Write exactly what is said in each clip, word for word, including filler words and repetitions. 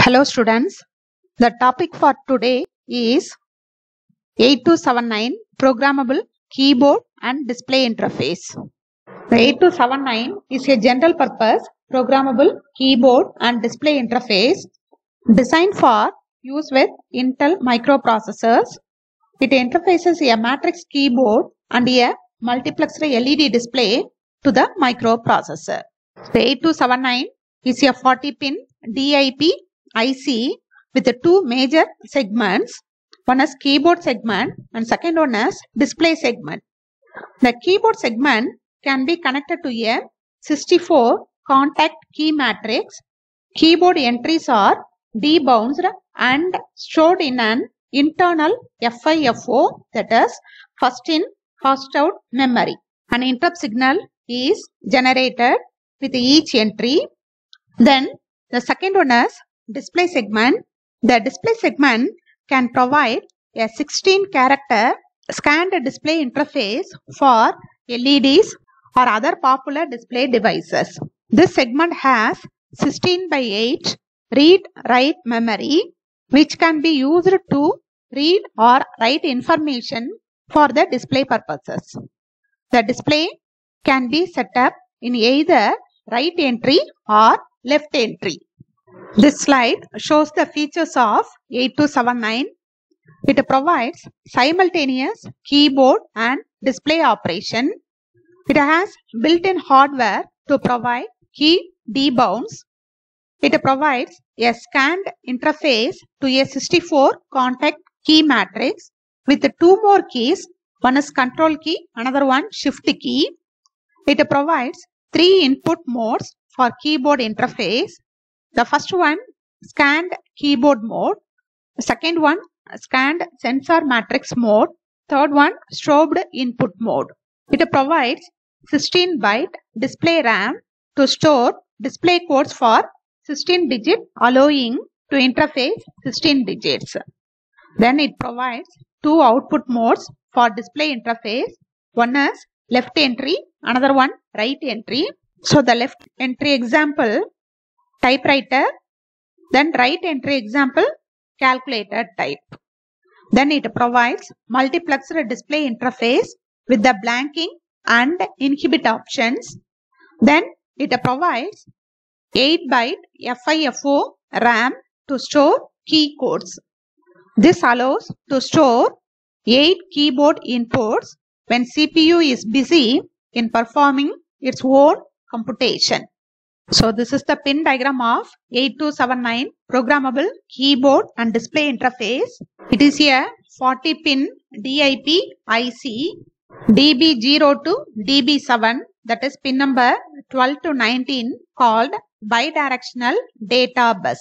Hello students, the topic for today is eight two seven nine Programmable Keyboard and Display Interface. The eight two seven nine is a general purpose programmable keyboard and display interface designed for use with Intel microprocessors. It interfaces a matrix keyboard and a multiplexer L E D display to the microprocessor. The eight two seven nine is a forty pin D I P I C with two major segments. One is keyboard segment and second one is display segment. The keyboard segment can be connected to a sixty-four contact key matrix. Keyboard entries are debounced and stored in an internal FIFO, that is first in first out memory. An interrupt signal is generated with each entry. Then the second one is display segment. The display segment can provide a sixteen character scanned display interface for L E Ds or other popular display devices. This segment has sixteen by eight read-write memory which can be used to read or write information for the display purposes. The display can be set up in either right entry or left entry. This slide shows the features of eight two seven nine. It provides simultaneous keyboard and display operation. It has built-in hardware to provide key debounce. It provides a scanned interface to a sixty-four contact key matrix with two more keys. One is control key, another one shift key. It provides three input modes for keyboard interface. The first one, scanned keyboard mode. The second one, scanned sensor matrix mode. Third one, strobed input mode. It provides sixteen byte display RAM to store display codes for sixteen digit, allowing to interface sixteen digits. Then it provides two output modes for display interface. One is left entry, another one right entry. So the left entry example, typewriter, then right entry example, calculator type. Then it provides multiplexer display interface with the blanking and inhibit options. Then it provides eight byte FIFO RAM to store key codes. This allows to store eight keyboard inputs when C P U is busy in performing its own computation. So this is the pin diagram of eight two seven nine programmable keyboard and display interface. It is a forty pin D I P I C D B zero to D B seven, that is pin number twelve to nineteen, called bidirectional data bus.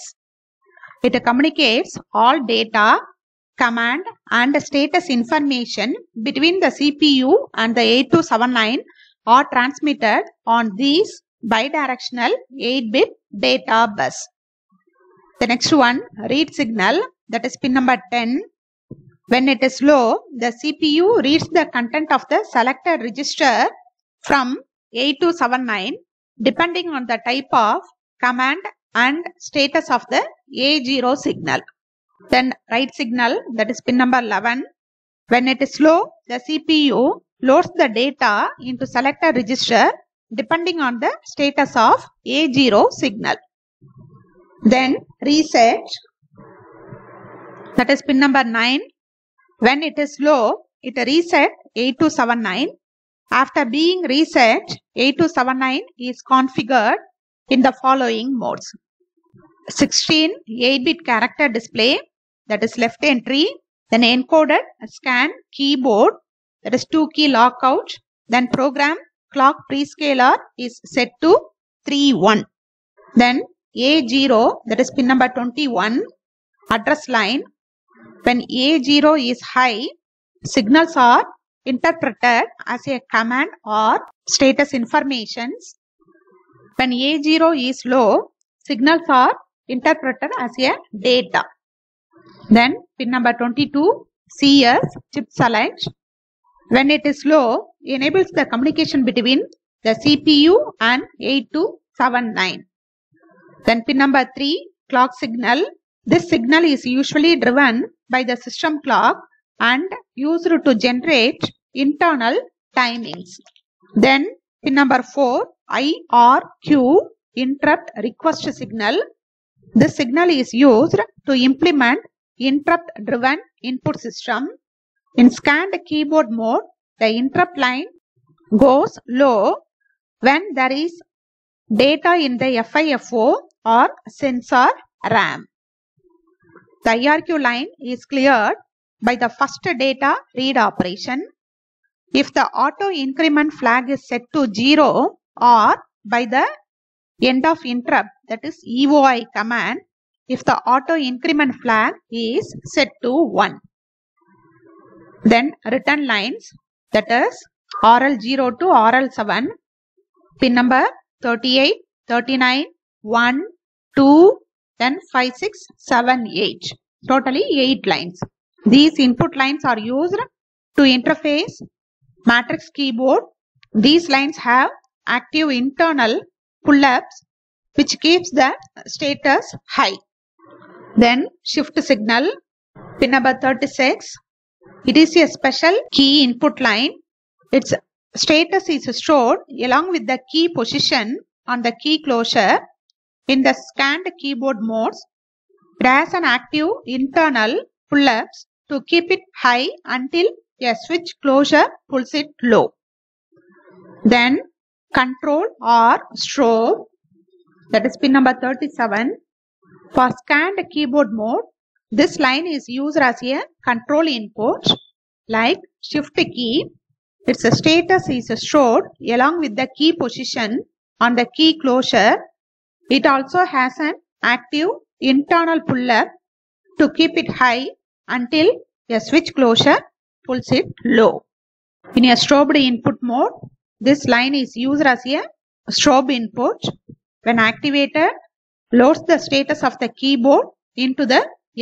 It communicates all data, command and status information between the C P U and the eight two seven nine are transmitted on these bidirectional eight bit data bus. The next one, read signal, that is pin number ten. When it is low, the C P U reads the content of the selected register from eight two seven nine depending on the type of command and status of the A zero signal. Then write signal, that is pin number eleven. When it is low, the C P U loads the data into selected register depending on the status of A zero signal. Then reset, that is pin number nine. When it is low, it reset eight two seven nine. After being reset, eight two seven nine is configured in the following modes. sixteen eight bit character display, that is left entry. Then encoded scan keyboard, that is two key lockout. Then program clock prescaler is set to three one. Then A zero, that is pin number twenty-one, address line. When A zero is high, signals are interpreted as a command or status informations. When A zero is low, signals are interpreted as a data. Then pin number twenty-two, C S chip select. When it is low, enables the communication between the C P U and eight two seven nine. Then pin number three, clock signal. This signal is usually driven by the system clock and used to generate internal timings. Then pin number four, I R Q, interrupt request signal. This signal is used to implement interrupt driven input system. In scanned keyboard mode, the interrupt line goes low when there is data in the FIFO or sensor RAM. The I R Q line is cleared by the first data read operation. If the auto increment flag is set to zero or by the end of interrupt, that is E O I command, if the auto increment flag is set to one. Then return lines, that is R L zero to R L seven, pin number thirty-eight, thirty-nine, one, two, then five, six, seven, eight. Totally eight lines. These input lines are used to interface matrix keyboard. These lines have active internal pull-ups which keeps the status high. Then shift signal, pin number thirty-six. It is a special key input line. Its status is stored along with the key position on the key closure. In the scanned keyboard modes, it has an active internal pull-ups to keep it high until a switch closure pulls it low. Then control or strobe, that is pin number thirty-seven. For scanned keyboard mode, this line is used as a control input like shift key. Its status is stored along with the key position on the key closure. It also has an active internal pull-up to keep it high until a switch closure pulls it low. In a strobed input mode, this line is used as a strobe input. When activated, loads the status of the keyboard into the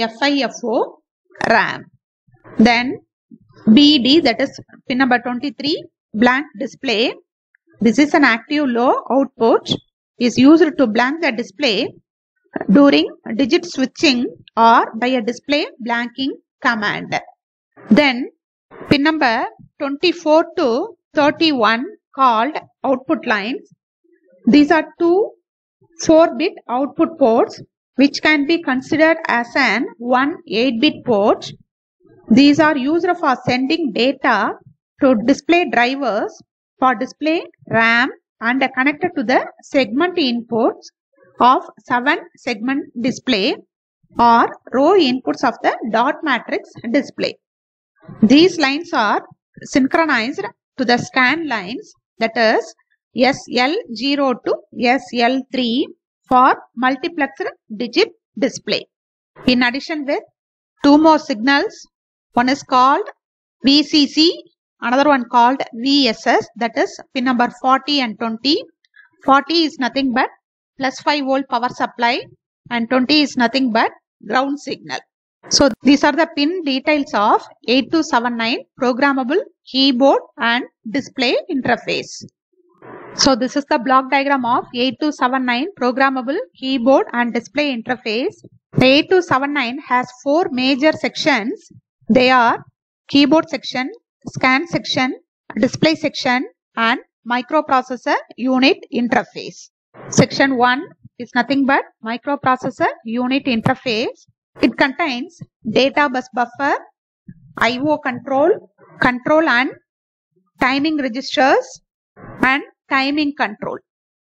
FIFO RAM. Then B D, that is pin number twenty-three, blank display. This is an active low output, is used to blank the display during digit switching or by a display blanking command. Then pin number twenty-four to thirty-one called output lines. These are two four bit output ports which can be considered as an one eight bit port. These are used for sending data to display drivers for display RAM and are connected to the segment inputs of seven segment display or row inputs of the dot matrix display. These lines are synchronized to the scan lines, that is S L zero to S L three for multiplexed digit display. In addition with two more signals, one is called V C C, another one called V S S, that is pin number forty and twenty. forty is nothing but plus five volt power supply and twenty is nothing but ground signal. So these are the pin details of eight two seven nine programmable keyboard and display interface. So this is the block diagram of eight two seven nine programmable keyboard and display interface. The eight two seven nine has four major sections. They are keyboard section, scan section, display section and microprocessor unit interface. Section one is nothing but microprocessor unit interface. It contains data bus buffer, I O control, control and timing registers and timing control.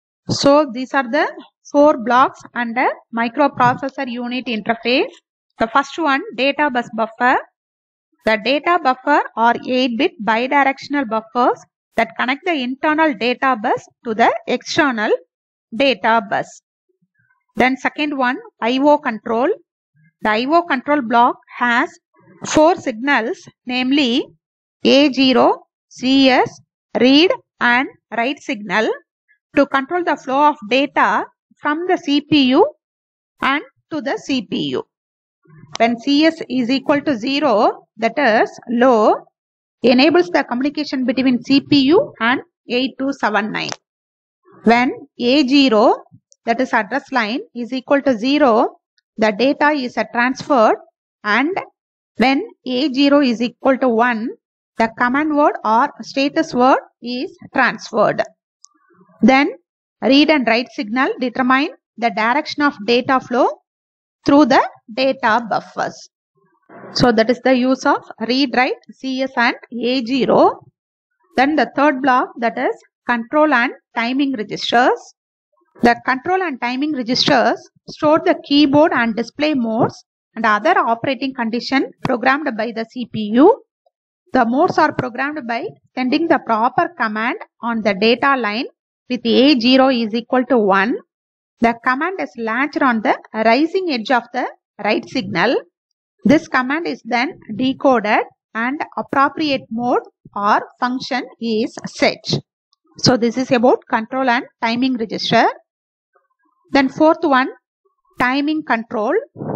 So these are the four blocks under microprocessor unit interface. The first one, data bus buffer. The data buffer are eight bit bidirectional buffers that connect the internal data bus to the external data bus. Then second one, I O control. The I O control block has four signals, namely A zero, C S, read and write signal to control the flow of data from the C P U and to the C P U. When C S is equal to zero, that is low, enables the communication between C P U and eight two seven nine. When A zero, that is address line, is equal to zero, the data is uh, transferred, and when A zero is equal to one, the command word or status word is transferred. Then read and write signal determine the direction of data flow through the data buffers. So that is the use of read, write, C S and A zero. Then the third block, that is control and timing registers. The control and timing registers store the keyboard and display modes and other operating conditions programmed by the C P U. The modes are programmed by sending the proper command on the data line with A zero is equal to one. The command is latched on the rising edge of the write signal. This command is then decoded and appropriate mode or function is set. So this is about control and timing register. Then fourth one, timing control.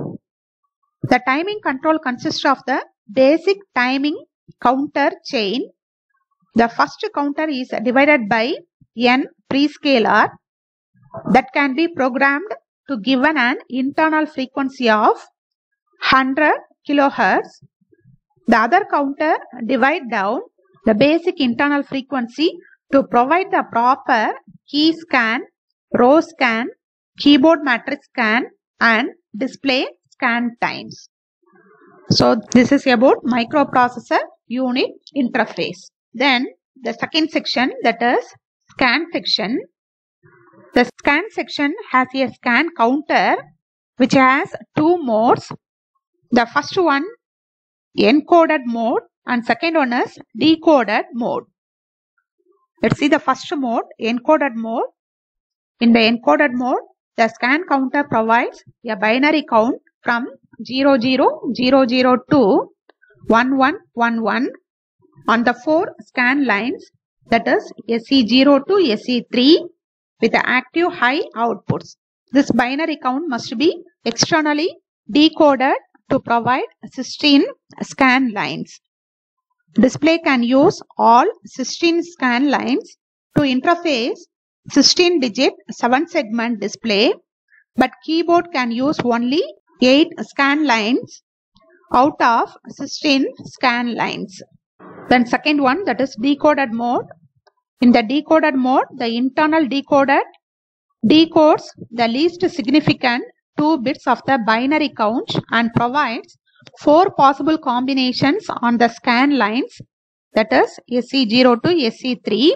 The timing control consists of the basic timing counter chain. The first counter is divided by n prescaler that can be programmed to given an internal frequency of one hundred kilohertz. The other counter divide down the basic internal frequency to provide the proper key scan, row scan, keyboard matrix scan and display scan times. So this is about microprocessor unit interface. Then the second section, that is scan section. The scan section has a scan counter which has two modes. The first one encoded mode and second one is decoded mode. Let's see the first mode, encoded mode. In the encoded mode, the scan counter provides a binary count from zero zero zero zero to one one one one on the four scan lines, that is S E zero to S E three with the active high outputs. This binary count must be externally decoded to provide sixteen scan lines. Display can use all sixteen scan lines to interface sixteen digit seven segment display, but keyboard can use only eight scan lines out of sixteen scan lines. Then second one, that is decoded mode. In the decoded mode, the internal decoded decodes the least significant two bits of the binary count and provides four possible combinations on the scan lines, that is S E zero to S E three,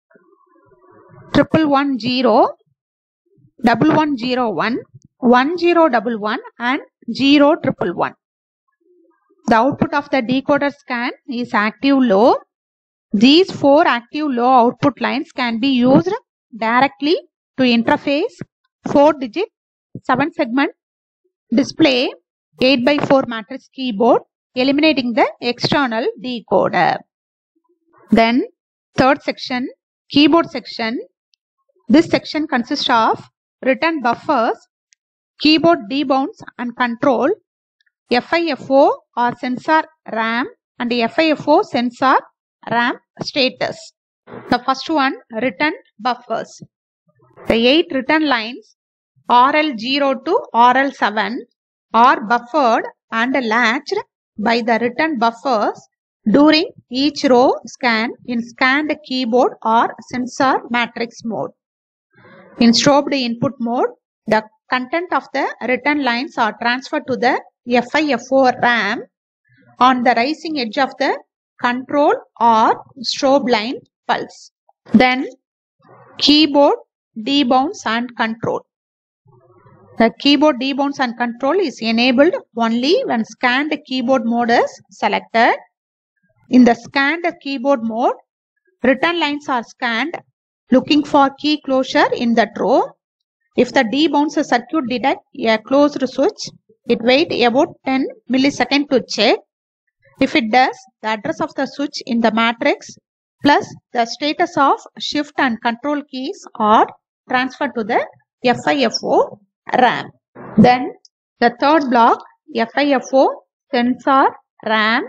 triple one zero, double one zero one, one zero double one and zero triple one. The output of the decoder scan is active low. These four active low output lines can be used directly to interface four digit seven segment display eight by four matrix keyboard, eliminating the external decoder. Then third section, keyboard section. This section consists of written buffers, keyboard debounce and control, FIFO or sensor RAM and FIFO sensor RAM status. The first one, written buffers. The eight written lines R L zero to R L seven are buffered and latched by the written buffers during each row scan in scanned keyboard or sensor matrix mode. In strobed input mode, the content of the written lines are transferred to the FIFO RAM on the rising edge of the control or strobe line pulse. Then keyboard debounce and control. The keyboard debounce and control is enabled only when scanned keyboard mode is selected. In the scanned keyboard mode, written lines are scanned looking for key closure in that row. If the debounce circuit detects a closed switch, it waits about ten milliseconds to check. If it does, the address of the switch in the matrix plus the status of shift and control keys are transferred to the FIFO RAM. Then the third block, FIFO sensor RAM.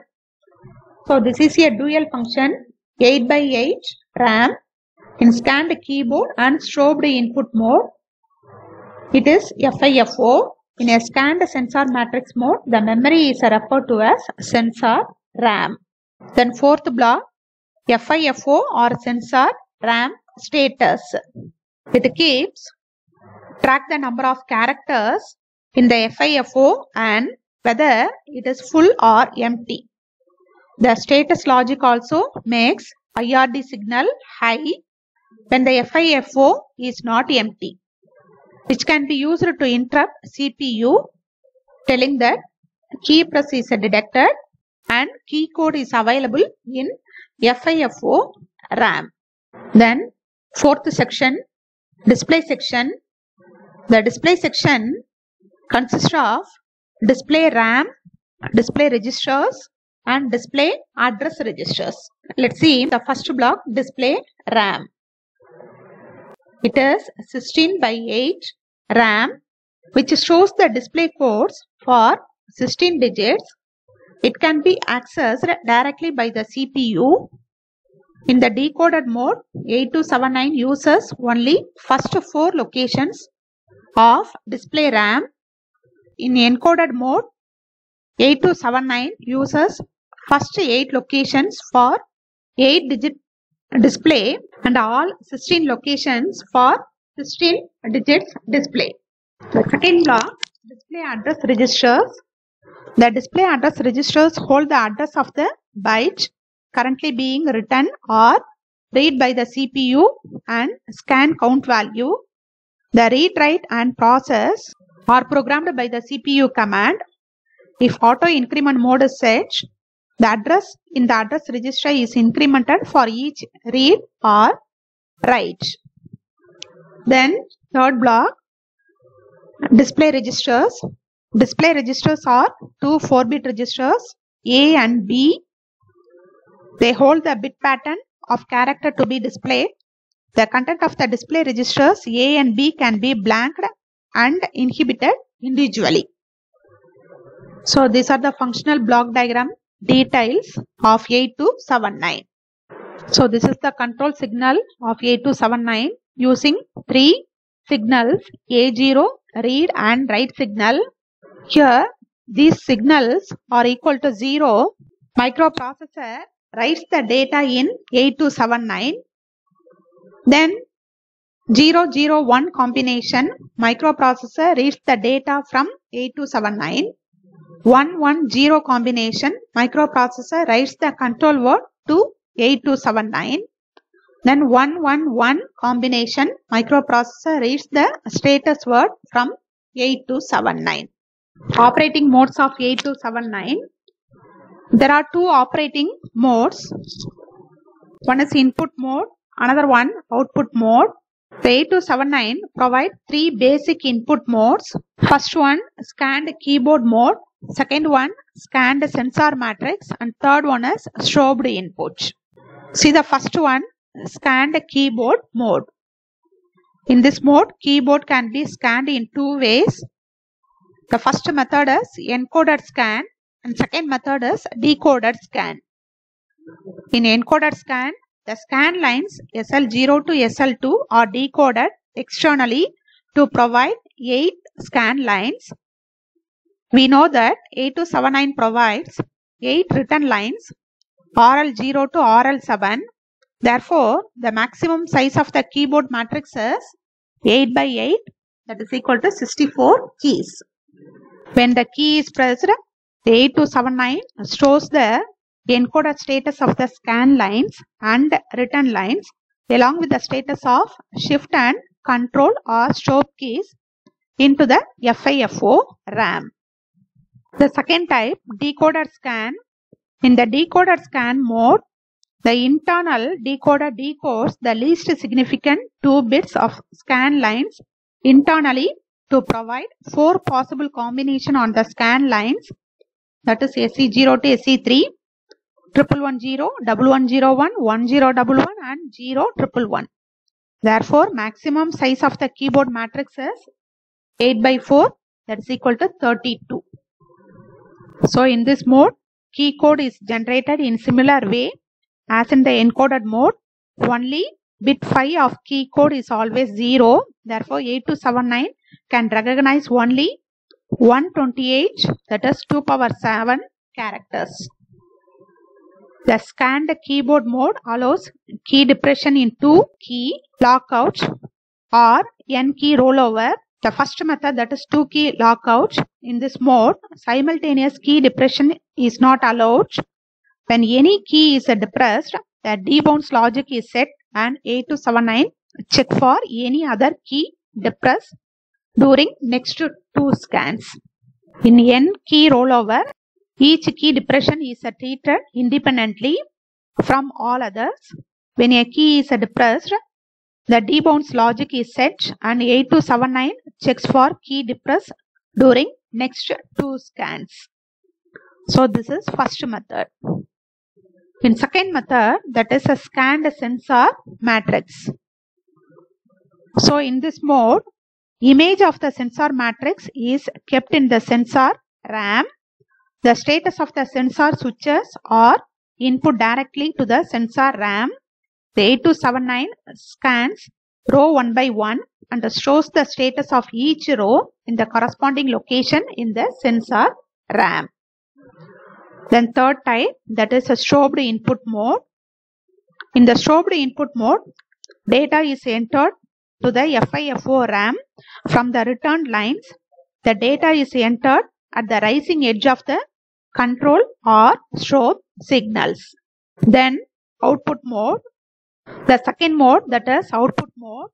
So this is a dual function eight by eight RAM in scanned keyboard and strobed input mode. It is FIFO. In a scanned sensor matrix mode, the memory is referred to as sensor RAM. Then fourth block, FIFO or sensor RAM status. It keeps track the number of characters in the FIFO and whether it is full or empty. The status logic also makes I R D signal high when the FIFO is not empty, which can be used to interrupt C P U, telling that key press is detected and key code is available in FIFO RAM. Then fourth section, display section. The display section consists of display RAM, display registers and display address registers. Let's see the first block, display RAM. It is sixteen by eight RAM which shows the display codes for sixteen digits. It can be accessed directly by the C P U. In the decoded mode, eight two seven nine uses only first four locations of display RAM. In encoded mode, eight two seven nine uses first eight locations for eight digit display and all sixteen locations for sixteen digits display. The second block, display address registers. The display address registers hold the address of the byte currently being written or read by the C P U and scan count value. The read, write and process are programmed by the C P U command. If auto increment mode is set, the address in the address register is incremented for each read or write. Then third block, display registers. Display registers are two four bit registers A and B. They hold the bit pattern of character to be displayed. The content of the display registers A and B can be blanked and inhibited individually. So these are the functional block diagram details of eight two seven nine. So this is the control signal of eight two seven nine using three signals, A zero, read and write signal. Here these signals are equal to zero. Microprocessor writes the data in eight two seven nine. Then zero zero one combination, microprocessor reads the data from eight two seven nine. one one zero combination, microprocessor writes the control word to eight two seven nine. Then one one one combination, microprocessor reads the status word from eight two seven nine. Operating modes of eight two seven nine. There are two operating modes. One is input mode, another one output mode. The eight two seven nine provide three basic input modes. First one, scanned keyboard mode. Second one, scanned sensor matrix. And third one is strobed input. See the first one, scanned keyboard mode. In this mode, keyboard can be scanned in two ways. The first method is encoded scan and second method is decoded scan. In encoded scan, the scan lines S L zero to S L two are decoded externally to provide eight scan lines. We know that eight two seven nine provides eight written lines R L zero to R L seven. Therefore, the maximum size of the keyboard matrix is eight by eight, that is equal to sixty-four keys. When the key is pressed, the eight two seven nine stores the encoded status of the scan lines and written lines along with the status of shift and control or stop keys into the FIFO RAM. The second type, decoded scan. In the decoded scan mode, the internal decoder decodes the least significant two bits of scan lines internally to provide four possible combinations on the scan lines, that is S E zero to S E three, one one one zero, one one zero one, one zero one one and zero one one one. Therefore, maximum size of the keyboard matrix is eight by four, that is equal to thirty-two. So in this mode, key code is generated in similar way as in the encoded mode. Only bit five of key code is always zero. Therefore, eight two seven nine can recognize only one hundred twenty-eight, that is two power seven characters. The scanned keyboard mode allows key depression in two key lockout or N key rollover. The first method, that is two key lockout. In this mode, simultaneous key depression is not allowed. When any key is depressed, the debounce logic is set and eight two seven nine check for any other key depressed during next two scans. In N key rollover, each key depression is treated independently from all others. When a key is depressed, the debounce logic is set and eight two seven nine checks for key depressed during next two scans. So this is first method. In second method, that is a scanned sensor matrix. So in this mode, image of the sensor matrix is kept in the sensor RAM. The status of the sensor switches are input directly to the sensor RAM. The eight two seven nine scans row one by one and shows the status of each row in the corresponding location in the sensor RAM. Then third type, that is a strobed input mode. In the strobed input mode, data is entered to the FIFO RAM from the returned lines. The data is entered at the rising edge of the control or strobe signals. Then output mode. The second mode, that is output mode.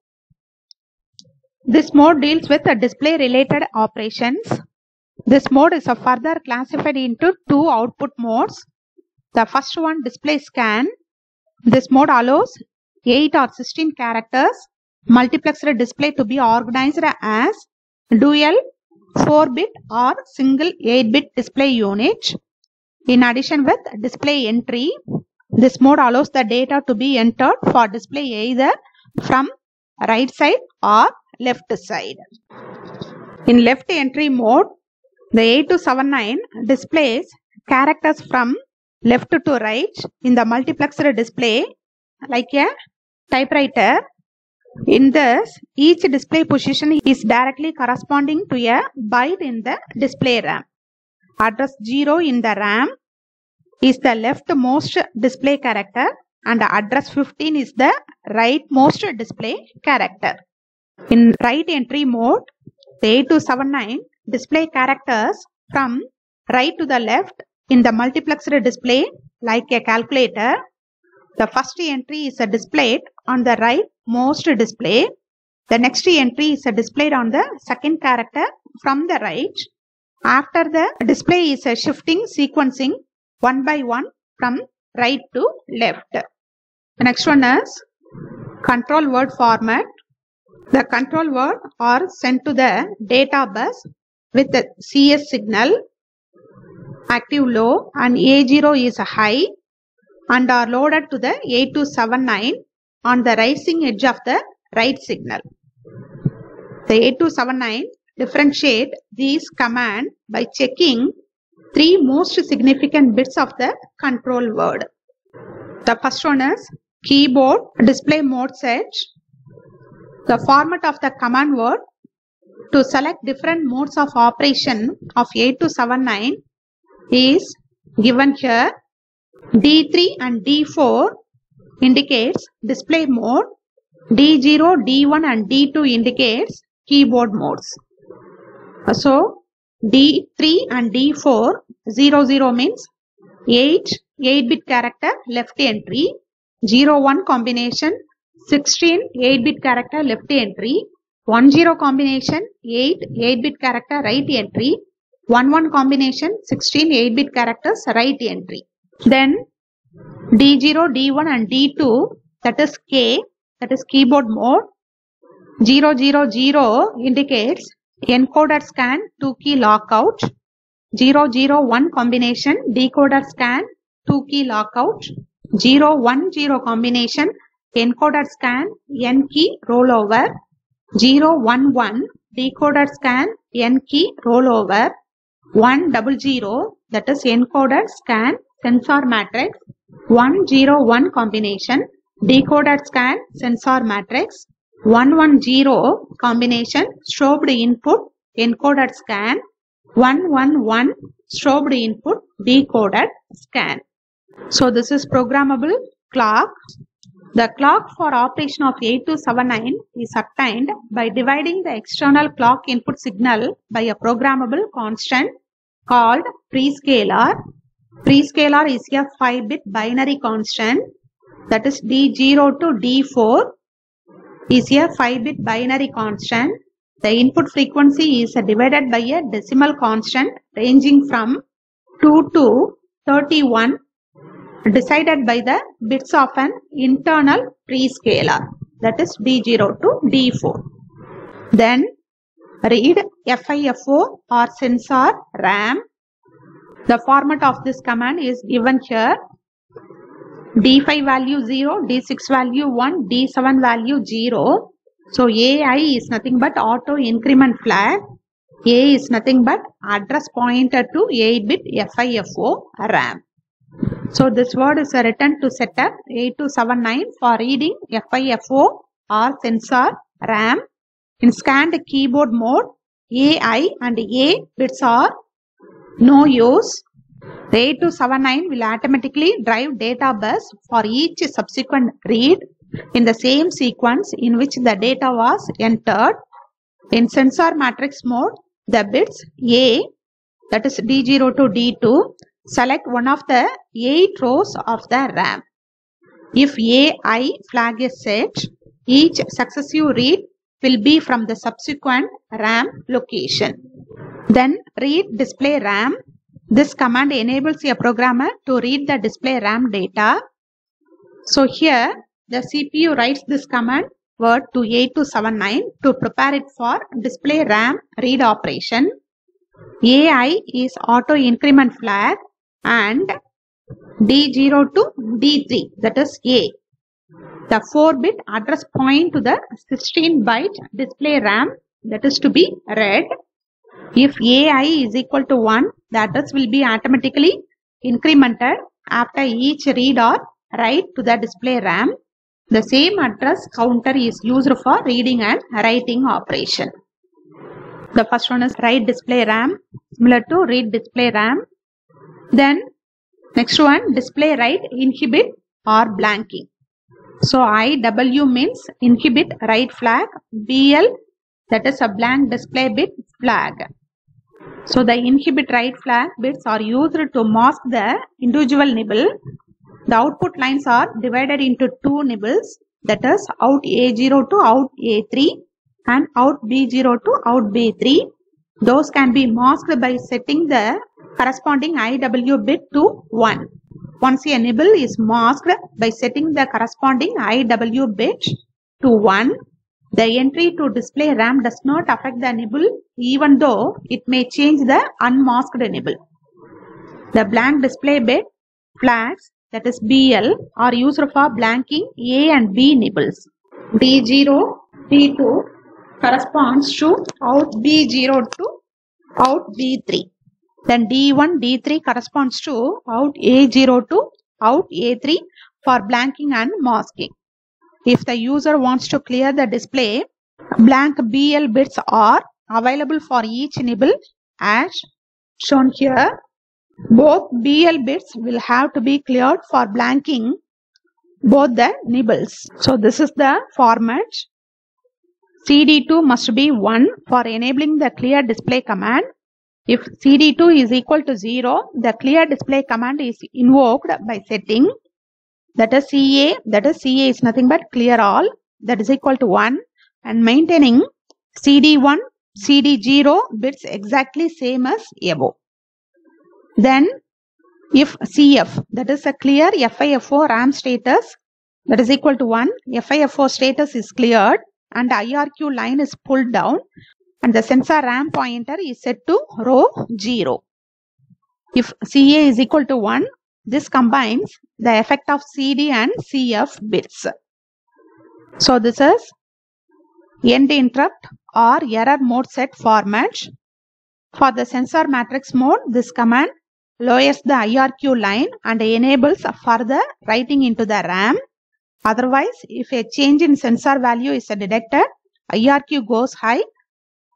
This mode deals with the display related operations. This mode is further classified into two output modes. The first one, display scan. This mode allows eight or sixteen characters multiplexed display to be organized as dual four bit or single eight bit display unit. In addition with display entry, this mode allows the data to be entered for display either from right side or left side. In left entry mode, the eight two seven nine displays characters from left to right in the multiplexed display like a typewriter. In this, each display position is directly corresponding to a byte in the display RAM. Address zero in the RAM is the leftmost display character and address fifteen is the rightmost display character. In right entry mode, the eight two seven nine display characters from right to the left in the multiplexed display like a calculator. The first entry is displayed on the rightmost display. The next entry is displayed on the second character from the right. After the display is shifting sequencing one by one from right to left. The next one is control word format. The control word are sent to the data bus with the C S signal, active low and A zero is high, and are loaded to the eight two seven nine on the rising edge of the right signal. The eight two seven nine differentiate these commands by checking three most significant bits of the control word. The first one is keyboard display mode set. The format of the command word to select different modes of operation of eight two seven nine is given here. D three and D four indicates display mode. D zero, D one and D two indicates keyboard modes. So D three and D four, zero zero means eight, eight bit character left entry, zero one combination, sixteen, eight bit character left entry, one zero combination, eight, eight bit character right entry, one one combination, sixteen, eight bit characters right entry. Then D zero, D one and D two, that is K, that is keyboard mode. zero zero zero indicates encoder scan two key lockout. zero zero one combination decoder scan two key lockout. zero one zero combination encoder scan N key rollover. zero one one decoder scan N key rollover. one zero zero, that is encoder scan sensor matrix. one zero one combination decoder scan sensor matrix. one one zero combination strobed input encoder scan one one one strobed input decoded scan. So this is programmable clock. The clock for operation of eight two seven nine is obtained by dividing the external clock input signal by a programmable constant called prescaler. Prescaler is a five bit binary constant, that is D zero to D four is a five bit binary constant. The input frequency is divided by a decimal constant ranging from two to thirty-one, decided by the bits of an internal prescaler, that is D zero to D four. Then read FIFO or sensor RAM. The format of this command is given here. D five value zero, D six value one, D seven value zero. So A I is nothing but auto increment flag. A is nothing but address pointer to eight bit FIFO RAM. So this word is written to set up eight two seven nine for reading FIFO or sensor RAM. In scanned keyboard mode, A I and A bits are no use. The eight two seven nine will automatically drive data bus for each subsequent read in the same sequence in which the data was entered. In sensor matrix mode, the bits A, that is D zero to D two, select one of the eight rows of the RAM. If A I flag is set, each successive read will be from the subsequent RAM location. Then read display RAM. This command enables a programmer to read the display RAM data. So here the C P U writes this command word to eight two seven nine to prepare it for display RAM read operation. A I is auto increment flag and D zero to D three, that is A. The four bit address point to the sixteen byte display RAM, that is to be read. If A I is equal to one, the address will be automatically incremented after each read or write to the display RAM. The same address counter is used for reading and writing operation. The first one is write display RAM, similar to read display RAM. Then next one, display write inhibit or blanking. So I W means inhibit write flag, B L that is a blank display bit flag. So the inhibit write flag bits are used to mask the individual nibble. The output lines are divided into two nibbles, that is out A zero to out A three and out B zero to out B three. Those can be masked by setting the corresponding I W bit to one. Once a nibble is masked by setting the corresponding I W bit to one, the entry to display RAM does not affect the nibble even though it may change the unmasked nibble. The blank display bit flags, that is B L, are used for blanking A and B nibbles. D zero, D two corresponds to out B zero to out B three. Then D one, D three corresponds to out A zero to out A three for blanking and masking. If the user wants to clear the display, blank B L bits are available for each nibble as shown here. Both B L bits will have to be cleared for blanking both the nibbles. So this is the format. C D two must be one for enabling the clear display command. If C D two is equal to zero, the clear display command is invoked by setting, that is C A, that is C A is nothing but clear all, that is equal to one, and maintaining C D one, C D zero bits exactly same as above. Then if C F, that is a clear FIFO RAM status, that is equal to one, FIFO status is cleared and I R Q line is pulled down and the sensor RAM pointer is set to row zero. If C A is equal to one, this combines the effect of C D and C F bits. So this is end interrupt or error mode set format. For the sensor matrix mode, this command lowers the I R Q line and enables further writing into the RAM. Otherwise, if a change in sensor value is detected, I R Q goes high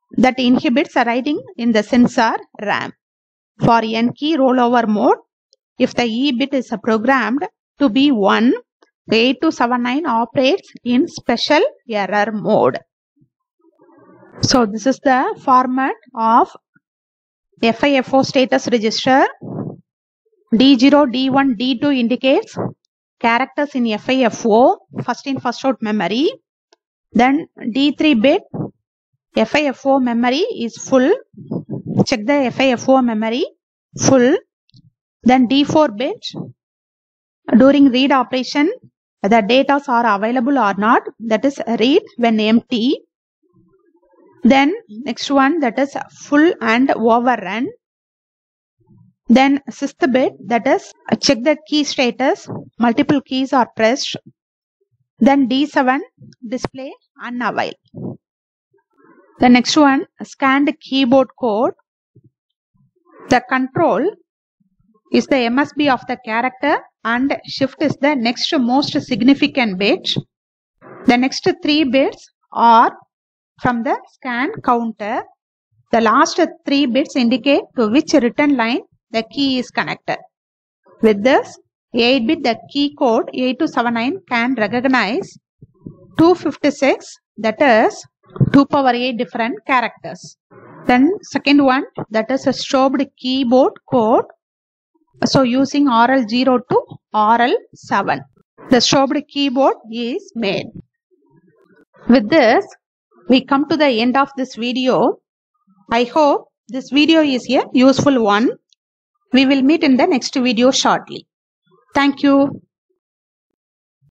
that inhibits writing in the sensor RAM. For N key rollover mode, if the E bit is programmed to be one, the eight two seven nine operates in special error mode. So this is the format of FIFO status register. D zero, D one, D two indicates characters in FIFO, first in first out memory. Then D three bit, FIFO memory is full. Check the FIFO memory, full. Then D four bit, during read operation, the data are available or not, that is read when empty. Then next one, that is full and overrun. Then sixth bit, that is check the key status, multiple keys are pressed. Then D seven, display unavail. The next one, scanned keyboard code. The control is the M S B of the character and shift is the next most significant bit. The next three bits are from the scan counter. The last three bits indicate to which return line the key is connected. With this eight bit, the key code eight two seven nine can recognize two fifty-six, that is two power eight different characters. Then second one, that is a strobed keyboard code. So using R L zero to R L seven, the strobed keyboard is made. With this, we come to the end of this video. I hope this video is a useful one. We will meet in the next video shortly. Thank you.